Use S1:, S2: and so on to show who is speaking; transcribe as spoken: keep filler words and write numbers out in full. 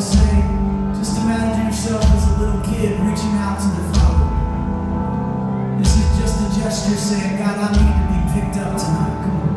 S1: say, just imagine yourself as a little kid reaching out to the Father. This is just a gesture saying, God, I need to be picked up tonight. Come on.